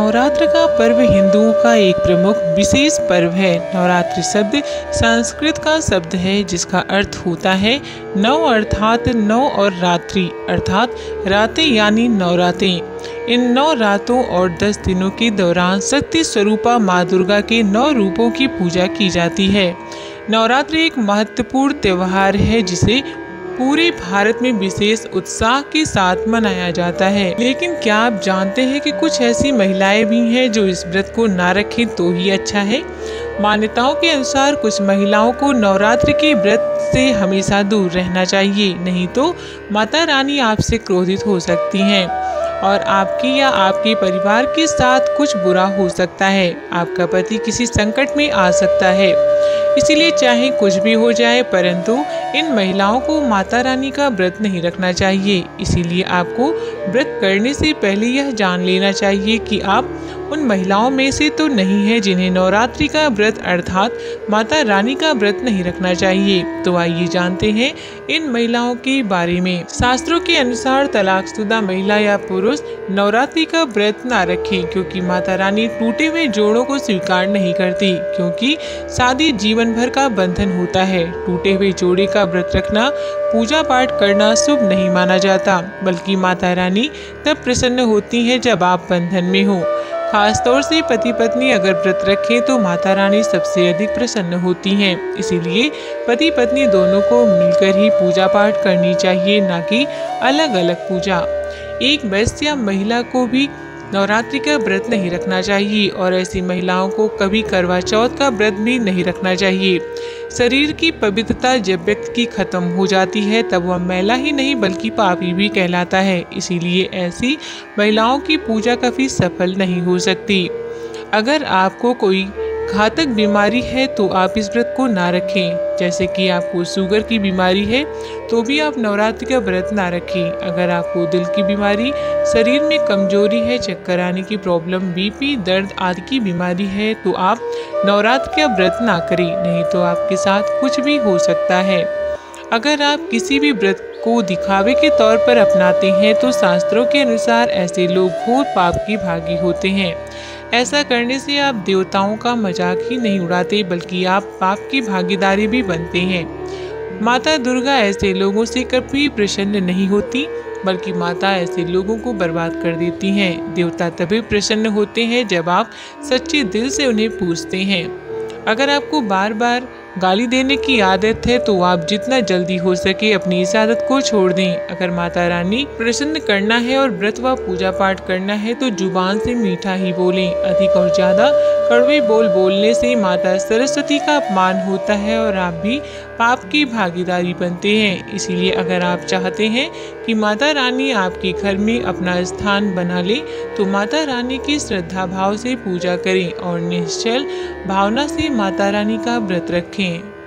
नवरात्र का पर्व हिंदुओं का एक प्रमुख विशेष पर्व है। नवरात्रि शब्द संस्कृत का शब्द है जिसका अर्थ होता है नव अर्थात नौ और रात्रि अर्थात रातें यानी नवरातें। इन 9 रातों और 10 दिनों के दौरान शक्ति स्वरूपा माँ दुर्गा के 9 रूपों की पूजा की जाती है। नवरात्रि एक महत्वपूर्ण त्योहार है जिसे पूरे भारत में विशेष उत्साह के साथ मनाया जाता है। लेकिन क्या आप जानते हैं कि कुछ ऐसी महिलाएं भी हैं जो इस व्रत को ना रखें तो ही अच्छा है। मान्यताओं के अनुसार कुछ महिलाओं को नवरात्रि के व्रत से हमेशा दूर रहना चाहिए, नहीं तो माता रानी आपसे क्रोधित हो सकती हैं और आपकी या आपके परिवार के साथ कुछ बुरा हो सकता है। आपका पति किसी संकट में आ सकता है। इसीलिए चाहे कुछ भी हो जाए परंतु इन महिलाओं को माता रानी का व्रत नहीं रखना चाहिए। इसीलिए आपको व्रत करने से पहले यह जान लेना चाहिए कि आप उन महिलाओं में से तो नहीं है जिन्हें नवरात्रि का व्रत अर्थात माता रानी का व्रत नहीं रखना चाहिए। तो आइए जानते हैं इन महिलाओं के बारे में। शास्त्रों के अनुसार तलाकशुदा महिला या पुरुष नवरात्रि का व्रत ना रखें, क्योंकि माता रानी टूटे हुए जोड़ों को स्वीकार नहीं करती, क्योंकि शादी जीवन भर का बंधन होता है। टूटे हुए जोड़े का व्रत रखना, पूजा पाठ करना शुभ नहीं माना जाता, बल्कि माता रानी तब प्रसन्न होती है जब आप बंधन में हो। खासतौर से पति पत्नी अगर व्रत रखें तो माता रानी सबसे अधिक प्रसन्न होती हैं। इसीलिए पति पत्नी दोनों को मिलकर ही पूजा पाठ करनी चाहिए, ना कि अलग अलग पूजा। एक वैश्य या महिला को भी नवरात्रि का व्रत नहीं रखना चाहिए और ऐसी महिलाओं को कभी करवा चौथ का व्रत भी नहीं रखना चाहिए। शरीर की पवित्रता जब व्यक्ति की खत्म हो जाती है तब वह मैला ही नहीं बल्कि पापी भी कहलाता है। इसीलिए ऐसी महिलाओं की पूजा कभी सफल नहीं हो सकती। अगर आपको कोई घातक बीमारी है तो आप इस व्रत को ना रखें। जैसे कि आपको शुगर की बीमारी है तो भी आप नवरात्रि का व्रत ना रखें। अगर आपको दिल की बीमारी, शरीर में कमजोरी है, चक्कर आने की प्रॉब्लम, बीपी, दर्द आदि की बीमारी है तो आप नवरात्रि का व्रत ना करें, नहीं तो आपके साथ कुछ भी हो सकता है। अगर आप किसी भी व्रत को दिखावे के तौर पर अपनाते हैं तो शास्त्रों के अनुसार ऐसे लोग घोर पाप के भागी होते हैं। ऐसा करने से आप देवताओं का मजाक ही नहीं उड़ाते बल्कि आप पाप की भागीदारी भी बनते हैं। माता दुर्गा ऐसे लोगों से कभी प्रसन्न नहीं होती, बल्कि माता ऐसे लोगों को बर्बाद कर देती हैं। देवता तभी प्रसन्न होते हैं जब आप सच्चे दिल से उन्हें पूजते हैं। अगर आपको बार बार गाली देने की आदत है तो आप जितना जल्दी हो सके अपनी इस आदत को छोड़ दें। अगर माता रानी प्रसन्न करना है और व्रत व पूजा पाठ करना है तो जुबान से मीठा ही बोलें। अधिक और ज़्यादा कड़वे बोल बोलने से माता सरस्वती का अपमान होता है और आप भी पाप की भागीदारी बनते हैं। इसीलिए अगर आप चाहते हैं कि माता रानी आपके घर में अपना स्थान बना ले तो माता रानी की श्रद्धा भाव से पूजा करें और निश्चल भावना से माता रानी का व्रत रखें।